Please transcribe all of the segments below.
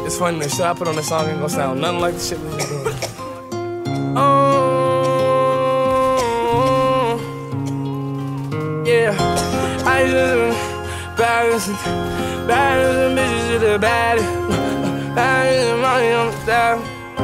It's funny, the shit I put on the song ain't gonna sound nothing like the shit we was doing. Yeah, I just baddest bitches to the baddest, baddest money on the dial.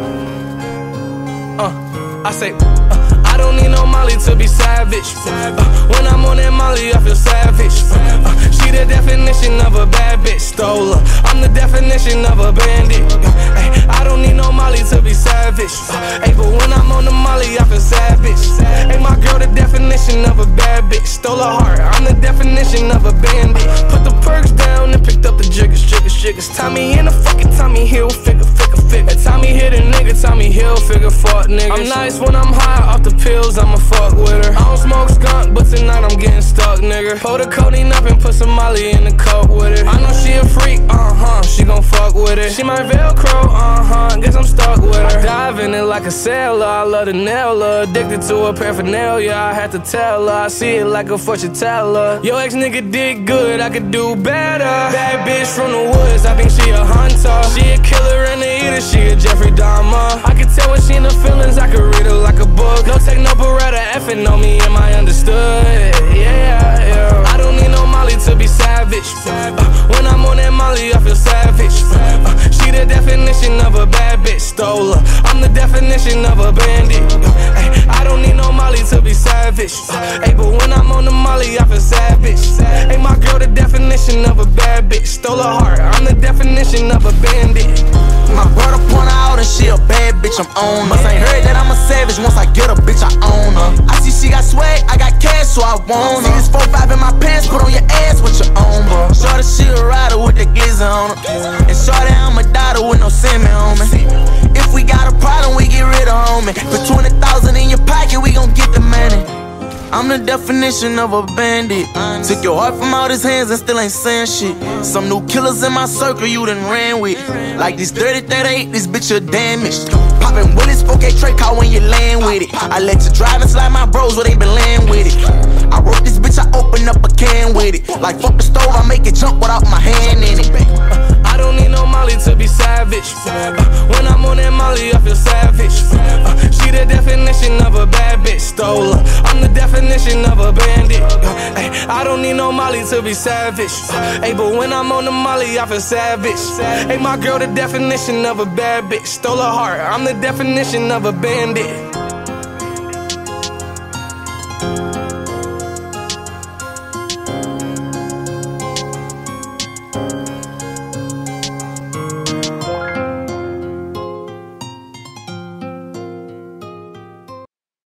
I say, I don't need no Molly to be savage. When I'm on that Molly, I feel savage. She the definition of a bad bitch, stole her. I'm the definition of a bandit. I don't need no Molly to be savage. But when I'm on the Molly, I feel savage. My girl, the definition of a bad bitch, stole her heart. I'm the definition of a bandit. Put the perks down and picked up the jiggers. Tommy in the fucking Tommy Hilfiger. Tommy hit a nigga, Tommy Hilfiger, fuck niggas. I'm nice when I'm high off the pills, I'ma fuck with her. I don't smoke skunk, but tonight I'm getting stuck, nigga. Pour the codeine up and put some Molly in the cup with it. I know she a freak, she gon' fuck with it. She my Velcro, guess I'm stuck with her. I dive in it like a sailor, I love to nail her. Addicted to her paraphernalia, I had to tell her. I see it like a fortune teller. Yo ex nigga did good, I could do better. Bad bitch from the woods, I think she a hunter. She a killer and a eater, she a Jeffrey Dahmer. I can tell when she in the feelings, I can read her like a book. No take no beretta, effing on me, am I understood? Yeah. I don't need no Molly to be savage. When I'm on that Molly, I feel savage. She the definition of a bad bitch, stole her. I'm the definition of a bandit. I don't need no Molly to be savage. But when I'm on the Molly, I feel savage. My girl, the definition of a bad bitch, stole her heart. I'm the definition of a bandit. My brother point her out and she a bad bitch, I'm on her. Must ain't heard that I'm a savage, once I get a bitch, I own her. I see she got swag, I got cash, so I want her. See this 4-5 in my pants, put on your ass with your own, bro. Shorty, she a rider with the glizzy on her. And shorty, I'm a daughter with no semi on me. If we got a problem, we get rid of homie. Put 20,000 in your pocket, we gon' get the money. I'm the definition of a bandit. Took your heart from out his hands and still ain't saying shit. Some new killers in my circle you done ran with. Like this 30-38, this bitch a damaged. Poppin' Willis, 4K Trey car when you land with it. I let you drive and slide my bros where they been laying with it. I wrote this bitch, I open up a can with it. Like fuck the stove, I make it jump without my hand in it. I don't need no Molly to be savage. When I'm on that Molly, I feel savage. She the definition of a bad bitch, stole her. I'm the definition of a bandit. I don't need no Molly to be savage. But when I'm on the Molly, I feel savage. My girl, the definition of a bad bitch, stole her heart. I'm the definition of a bandit.